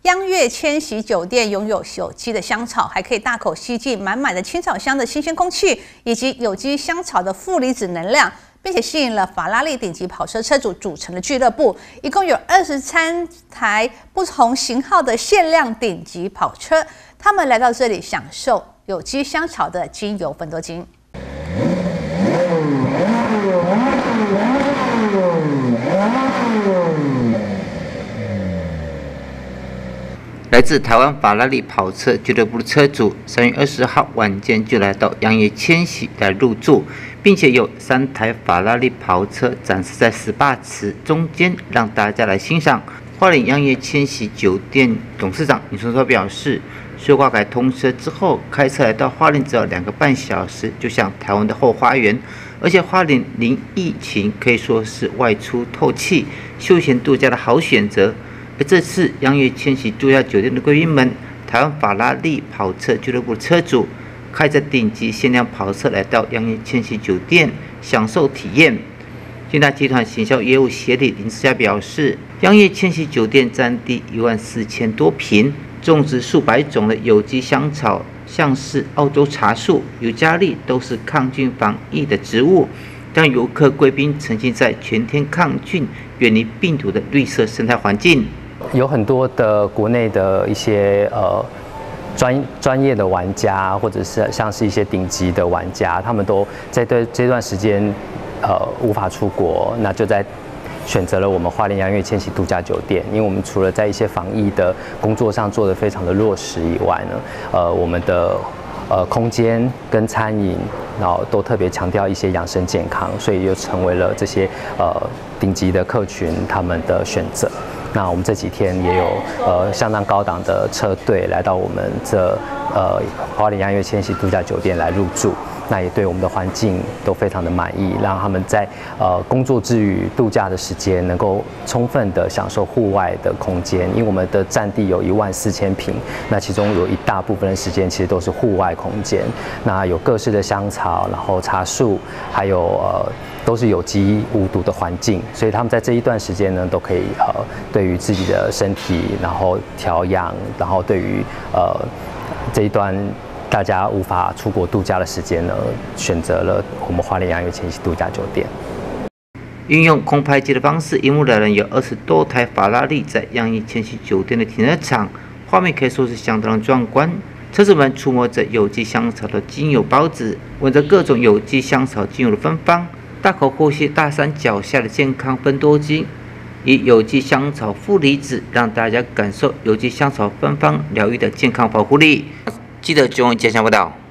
央月千禧酒店拥有有机的香草，还可以大口吸进满满的青草香的新鲜空气，以及有机香草的负离子能量，并且吸引了法拉利顶级跑车车主组成的俱乐部，一共有23台不同型号的限量顶级跑车，他们来到这里享受有机香草的精油芬多精。 来自台湾法拉利跑车俱乐部的车主，3月20号晚间就来到央月千禧来入住，并且有3台法拉利跑车展示在SPA池中间，让大家来欣赏。花莲央月千禧酒店董事长尹春说表示，苏花改通车之后，开车来到花莲只要2个半小时，就像台湾的后花园。而且花莲临疫情，可以说是外出透气、休闲度假的好选择。 而这次央月千禧度假酒店的贵宾们，台湾法拉利跑车俱乐部的车主，开着顶级限量跑车来到央月千禧酒店享受体验。金大集团行销业务协理林志佳表示，央月千禧酒店占地14000多坪，种植数百种的有机香草，像是澳洲茶树、尤加利都是抗菌防疫的植物。 让游客贵宾沉浸在全天抗菌、远离病毒的绿色生态环境。 有很多的国内的一些专业的玩家，或者是像是一些顶级的玩家，他们都在这段时间无法出国，那就在选择了我们花莲央月千禧度假酒店。因为我们除了在一些防疫的工作上做得非常的落实以外呢，我们的空间跟餐饮，然后都特别强调一些养生健康，所以就成为了这些顶级的客群他们的选择。那我们这几天也有相当高档的车队来到我们这花莲央月千禧度假酒店来入住。 那也对我们的环境都非常的满意，让他们在工作之余、度假的时间能够充分的享受户外的空间。因为我们的占地有14000坪，那其中有一大部分的时间其实都是户外空间。那有各式的香草，然后茶树，还有都是有机无毒的环境，所以他们在这一段时间呢，都可以对于自己的身体，然后调养，然后对于这一段。 大家无法出国度假的时间呢，选择了我们花莲央月千禧度假酒店。 运用空拍机的方式，一目了然有20多台法拉利在央月千禧酒店的停车场，画面可以说是相当的壮观。车主们触摸着有机香草的精油包子，闻着各种有机香草精油的芬芳，大口呼吸大山脚下的健康芬多精，以有机香草负离子，让大家感受有机香草芬芳疗愈的健康保护力。记得9文健康报道。